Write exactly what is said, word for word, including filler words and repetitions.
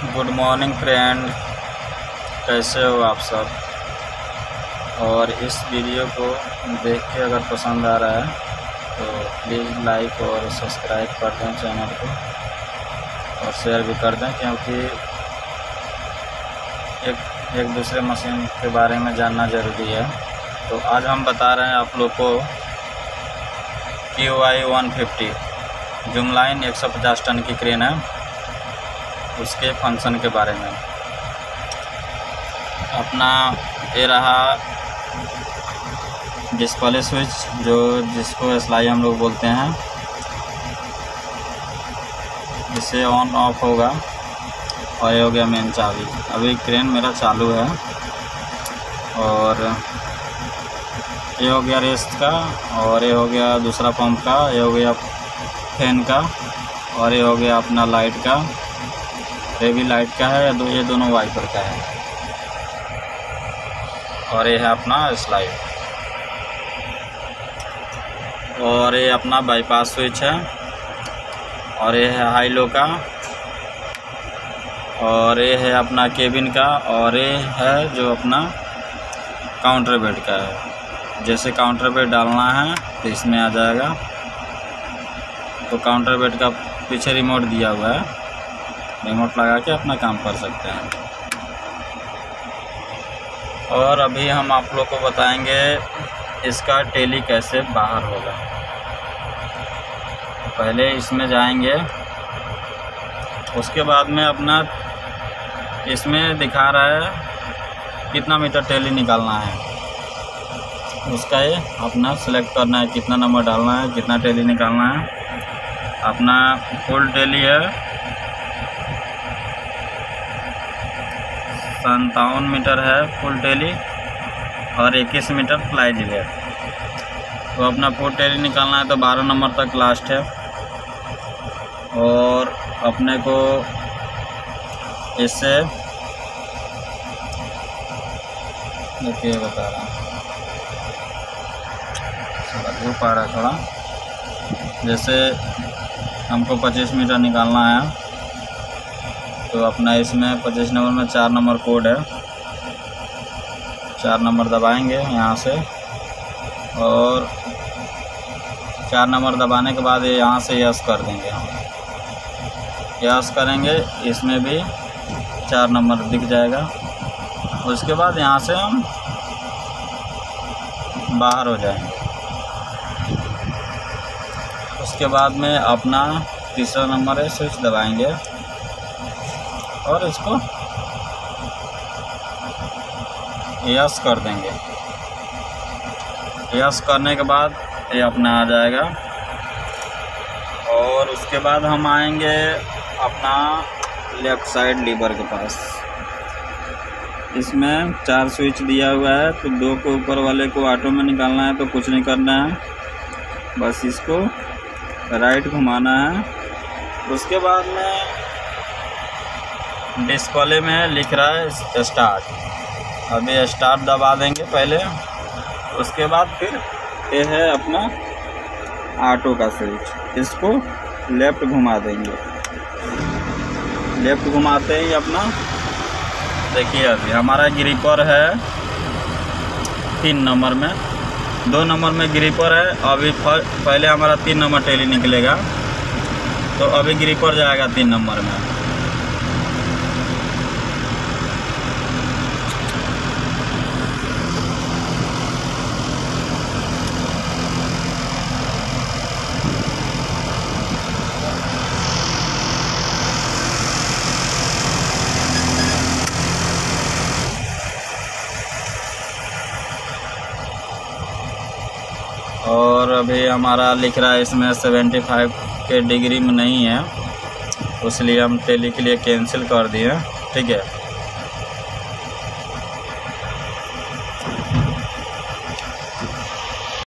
Good morning friend, कैसे हो आप सब। और इस वीडियो को देख के अगर पसंद आ रहा है तो प्लीज़ लाइक और सब्सक्राइब कर दें चैनल को और शेयर भी कर दें, क्योंकि एक एक दूसरे मशीन के बारे में जानना ज़रूरी है। तो आज हम बता रहे हैं आप लोग को Q I one fifty zoom line एक सौ पचास टन की क्रेन है, उसके फंक्शन के बारे में। अपना ये रहा डिस्प्ले स्विच, जो जिसको एसलाई हम लोग बोलते हैं। इससे ऑन ऑफ होगा और ये हो गया मेन चाबी। अभी क्रेन मेरा चालू है और ये हो गया रेस्ट का, और ये हो गया दूसरा पंप का, ये हो गया फैन का, और ये हो गया अपना लाइट का। ये भी लाइट का है, दो ये दोनों वाइपर का है, और ये है अपना स्लाइड, और ये अपना बाईपास स्विच है, और ये है हाई लो का, और ये है अपना केबिन का, और ये है जो अपना काउंटर बेड का है। जैसे काउंटर बेड डालना है तो इसमें आ जाएगा। तो काउंटर बेड का पीछे रिमोट दिया हुआ है, रिमोट लगा के अपना काम कर सकते हैं। और अभी हम आप लोग को बताएंगे इसका टेली कैसे बाहर होगा। पहले इसमें जाएंगे, उसके बाद में अपना इसमें दिखा रहा है कितना मीटर टेली निकालना है, उसका ये अपना सेलेक्ट करना है, कितना नंबर डालना है, कितना टेली निकालना है। अपना फुल टेली है संतावन मीटर है फुल टेली, और इक्कीस मीटर फ्लाई जी है। तो अपना फुल टेली निकालना है तो बारह नंबर तक लास्ट है। और अपने को इससे देखिए बता रहा हूँ, धूप आ रहा है थोड़ा। जैसे हमको पच्चीस मीटर निकालना है तो अपना इसमें पच्चीस नंबर में चार नंबर कोड है, चार नंबर दबाएंगे यहाँ से, और चार नंबर दबाने के बाद ये यहाँ से यस कर देंगे। हम यस करेंगे, इसमें भी चार नंबर दिख जाएगा। उसके बाद यहाँ से हम बाहर हो जाएंगे। उसके बाद में अपना तीसरा नंबर है स्विच दबाएंगे और इसको यस कर देंगे। यस करने के बाद ये अपना आ जाएगा। और उसके बाद हम आएंगे अपना लेफ़्ट साइड लीवर के पास। इसमें चार स्विच दिया हुआ है, तो दो को ऊपर वाले को ऑटो में निकालना है तो कुछ नहीं करना है, बस इसको राइट घुमाना है। उसके बाद में डिस्प्ले में लिख रहा है स्टार्ट, अभी स्टार्ट दबा देंगे पहले। उसके बाद फिर ये है अपना ऑटो का स्विच, इसको लेफ़्ट घुमा देंगे। लेफ़्ट घुमाते ही अपना देखिए अभी हमारा ग्रिपर है तीन नंबर में, दो नंबर में ग्रिपर है। अभी पहले हमारा तीन नंबर टेली निकलेगा, तो अभी ग्रिपर जाएगा तीन नंबर में। और अभी हमारा लिख रहा है इसमें सेवेंटी फाइव के डिग्री में नहीं है, इसलिए हम टेली के लिए कैंसिल कर दिए। ठीक है।